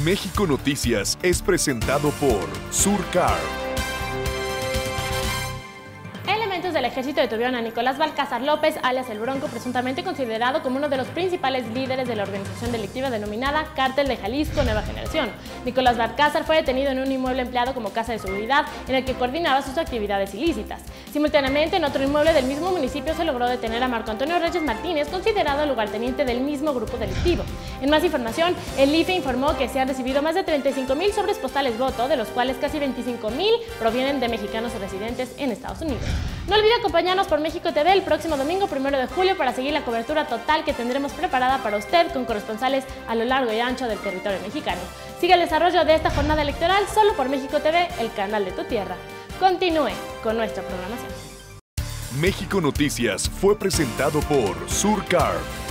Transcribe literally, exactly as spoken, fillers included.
México Noticias es presentado por Surcar. Elementos del ejército detuvieron a Nicolás Balcázar López, alias El Bronco, presuntamente considerado como uno de los principales líderes de la organización delictiva denominada Cártel de Jalisco Nueva Generación. Nicolás Balcázar fue detenido en un inmueble empleado como casa de seguridad en el que coordinaba sus actividades ilícitas. Simultáneamente, en otro inmueble del mismo municipio se logró detener a Marco Antonio Reyes Martínez, considerado lugarteniente del mismo grupo delictivo. En más información, el I F E informó que se han recibido más de treinta y cinco mil sobres postales voto, de los cuales casi veinticinco mil provienen de mexicanos residentes en Estados Unidos. No olvide acompañarnos por México T V el próximo domingo primero de julio para seguir la cobertura total que tendremos preparada para usted con corresponsales a lo largo y ancho del territorio mexicano. Siga el desarrollo de esta jornada electoral solo por México T V, el canal de tu tierra. Continúe con nuestra programación. México Noticias fue presentado por Surcar.